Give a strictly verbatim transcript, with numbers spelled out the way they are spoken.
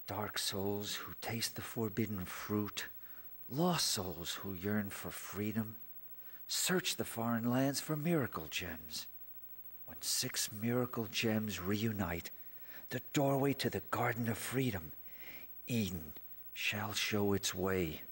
Dark souls who taste the forbidden fruit, lost souls who yearn for freedom, search the foreign lands for miracle gems. When six miracle gems reunite, the doorway to the Garden of Freedom, Eden, shall show its way.